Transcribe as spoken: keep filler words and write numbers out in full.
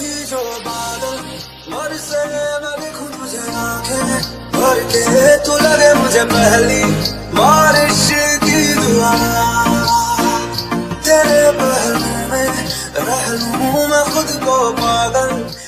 भी जो बादल बरसे मैं देखूं तुझे आंखें भर के, तू लगे मुझे पहली बारिश की दुआ। तेरे पहलू में रह लूं मैं खुद को पागल।